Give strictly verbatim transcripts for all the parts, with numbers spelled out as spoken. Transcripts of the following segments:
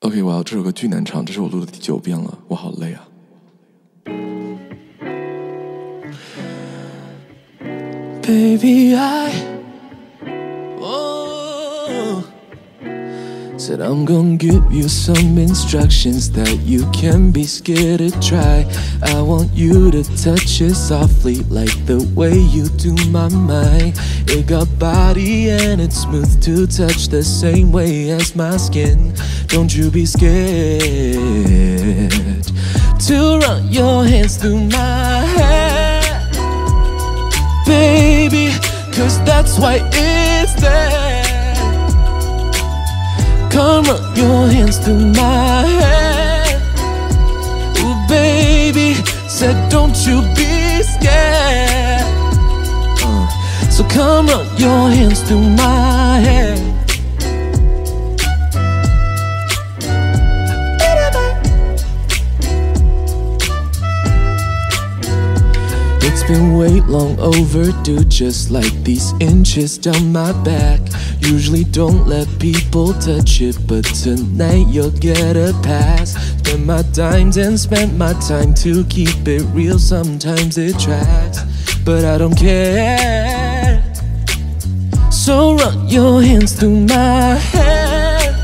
OK， 哇，这首歌巨难唱，这是我录的第九遍了，我好累啊。Baby, I oh, said I'm gonna give you some instructions that you can't be scared to try. I want you to touch it softly like the way you do my mind. It got body and it's smooth to touch the same way as my skin. Don't you be scared to run your hands through my hair, baby, cause that's why it's there. Come run your hands through my hair. Ooh, baby, said don't you be scared. uh, So come run your hands through my hair. It's been way long overdue, just like these inches down my back. Usually don't let people touch it, but tonight you'll get a pass. Spend my dimes and spend my time to keep it real. Sometimes it tracks, but I don't care. So run your hands through my hair,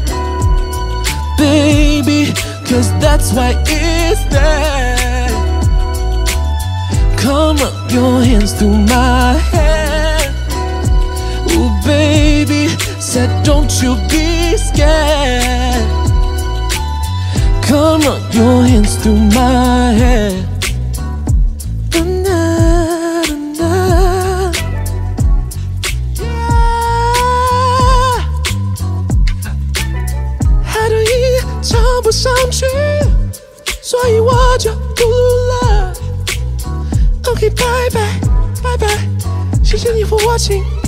baby, cause that's why it's there. Come run your hands through my hair. Ooh, baby, said don't you be scared. Come run your hands through my hair. Da-na, da-na. Yeah. 还对一唱不上去，所以我就不录了。OK， 拜拜拜拜，谢谢你 for watching。